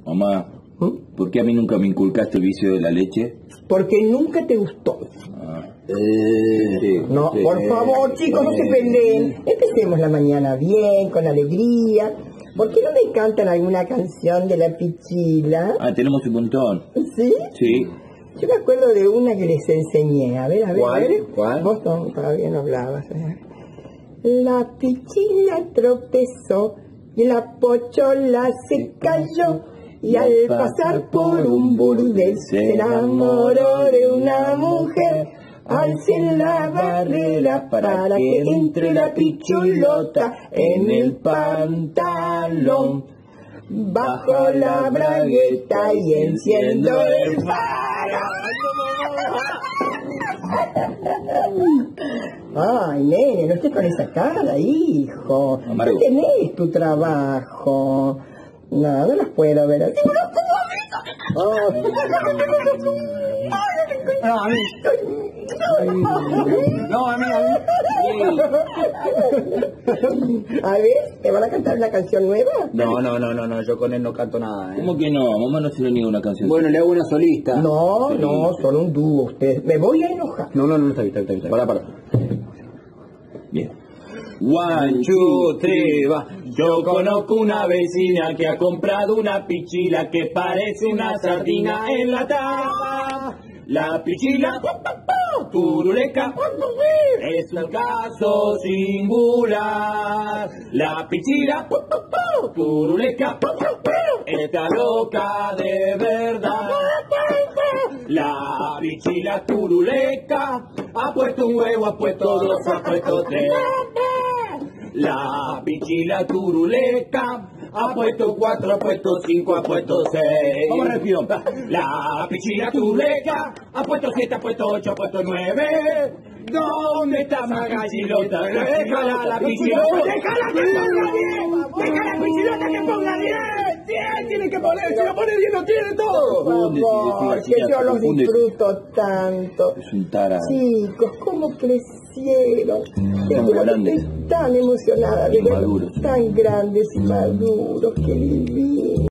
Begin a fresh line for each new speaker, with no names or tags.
Mamá, ¿por qué a mí nunca me inculcaste el vicio de la leche?
Porque nunca te gustó.
Sí,
No,
sí,
por favor, chicos, no se peleen. Empecemos la mañana bien, con alegría. ¿Por qué no me cantan alguna canción de la Pichila?
Tenemos un montón.
¿Sí?
Sí.
Yo me acuerdo de una que les enseñé. A ver.
¿Cuál?
Vos todavía no hablabas. La Pichila tropezó y la pochola se cayó. Y al pasar por un burdel se enamoró de una mujer. Alcen la barrera para que entre la pichulota en el pantalón. Bajo la bragueta y enciendo el faro. Ay, nene, no estés con esa cara, hijo.
Amargo.
No tenés tu trabajo. No las puedo ver así.
No, a mí.
A ver, ¿te van a cantar una canción nueva?
No, yo con él no canto nada,
¿Cómo que no? Mamá no se le niega una canción.
Bueno, le hago una solista.
No, son un dúo ustedes. Me voy a enojar.
No, está bien. Para.
Bien.
1, 2, 3, va. Yo conozco una vecina que ha comprado una pichila que parece una sardina enlatada. La pichila turuleca es un caso singular. La pichila turuleca está loca de verdad. La pichila turuleca ha puesto un huevo, ha puesto dos, ha puesto tres. La pichila turuleca ha puesto 4, ha puesto 5, ha puesto 6.
Vamos rápido.
La pichila turuleca ha puesto 7, ha puesto 8, ha puesto 9. ¿Dónde está Magallilota? Déjala la pichilota. Déjala que ponga 10. Déjala la pichilota que ponga 10. 10 tiene que poner. Si no pone 10 no tiene todo.
Por favor, que yo los disfruto tanto.
Es un tarado.
Chicos, cómo crecieron.
Tan grandes.
Estoy tan emocionada de
Y
verlos
maduros.
tan grandes y maduros. Qué divino.